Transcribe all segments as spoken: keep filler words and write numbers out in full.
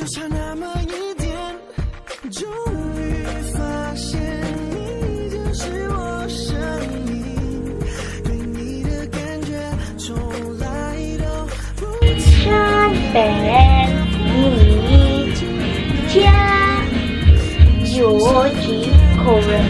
就差那么一点，终于发现你就是我生命，对你的感觉从来都不山本你家有几口人？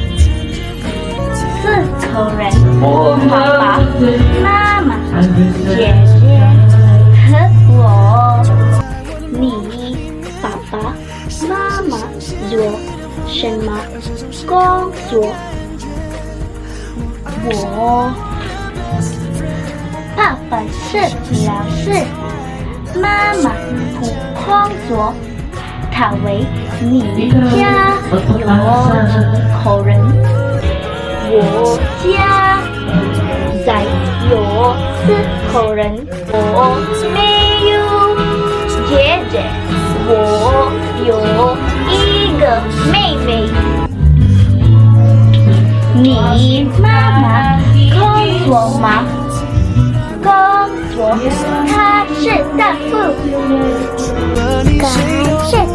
四口人，爸爸妈妈姐姐和我。你爸爸妈妈做什么工作？我爸爸是老师，妈妈不工作。他为你家有几口人？我家在有四口人，我没有姐姐，我有一个妹妹。你妈妈工作吗？工作，她是大夫。感谢